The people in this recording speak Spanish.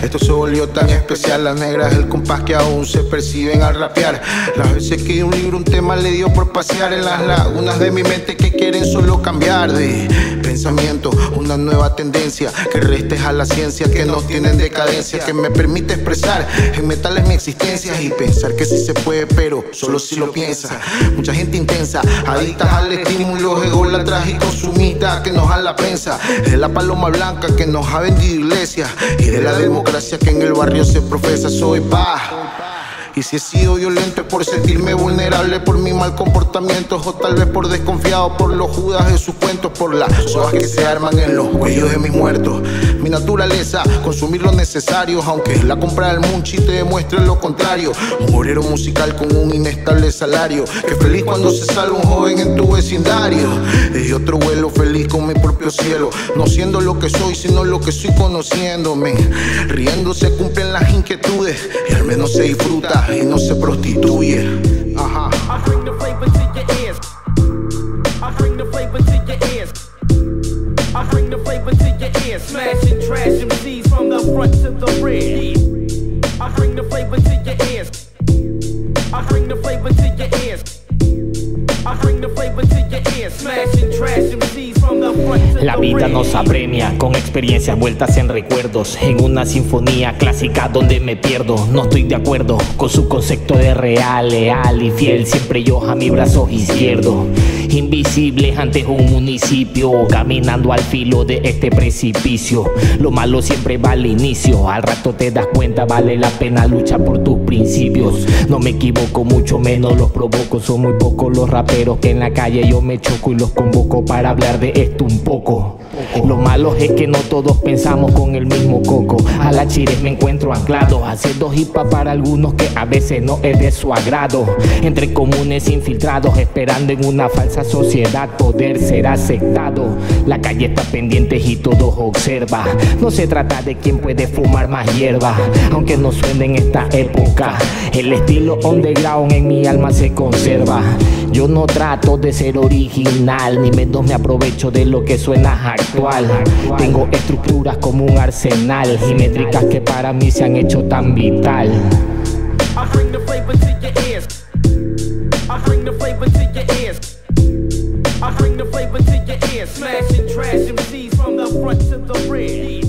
Esto se volvió tan especial, las negras del compás que aún se perciben al rapear. Las veces que un libro, un tema le dio por pasear en las lagunas de mi mente que quieren solo cambiar de pensamiento, una nueva tendencia que restes a la ciencia, que no tienen decadencia, que me permite expresar en metales mi existencia y pensar que sí se puede, pero solo si lo piensa. Mucha gente intensa, adicta al estímulo, ególatras y consumistas que nos da la prensa, de la paloma blanca que nos ha vendido iglesia y de la democracia que en el barrio se profesa. Soy paz. Y si he sido violento es por sentirme vulnerable, por mi mal comportamiento, o tal vez por desconfiado, por los judas de sus cuentos, por las sogas que se arman en los cuellos de mis muertos. Mi naturaleza, consumir lo necesario, aunque la compra del Munchi te demuestre lo contrario. Un obrero musical con un inestable salario, que feliz cuando se sale un joven en tu vecindario. Y otro vuelo feliz con mi propio cielo, no siendo lo que soy, sino lo que soy conociéndome. Riendo se cumplen las inquietudes y al menos se disfruta y no se prostituye. Ajá. I bring the flavor to your ears. I bring the flavor to your ears. I bring the flavor to your ears. Smashing trash MCs from the front to the rear. I bring the flavor to your ears. I bring the flavor to your ears. I bring the flavor to your ears. Smashing trash MCs from the front to the rear. La vida nos apremia con experiencias vueltas en recuerdos, en una sinfonía clásica donde me pierdo. No estoy de acuerdo con su concepto de real, leal y fiel, siempre yo a mi brazo izquierdo. Invisibles ante un municipio, caminando al filo de este precipicio. Lo malo siempre va al inicio, al rato te das cuenta, vale la pena luchar por tus principios. No me equivoco, mucho menos los provoco. Son muy pocos los raperos que en la calle yo me choco y los convoco para hablar de esto un poco. Lo malo es que no todos pensamos con el mismo coco. A la chires me encuentro anclado, haciendo hip hop para algunos que a veces no es de su agrado. Entre comunes infiltrados, esperando en una falsa sociedad poder ser aceptado. La calle está pendiente y todos observa. No se trata de quién puede fumar más hierba, aunque no suene en esta época. El estilo underground en mi alma se conserva. Yo no trato de ser original, ni menos me aprovecho de lo que suena actual. Tengo estructuras como un arsenal y métricas que para mí se han hecho tan vital. I bring the flavor to your ears. I bring the flavor to your ears. I bring the flavor to your ears. Smashing trash MCs from the front to the rear.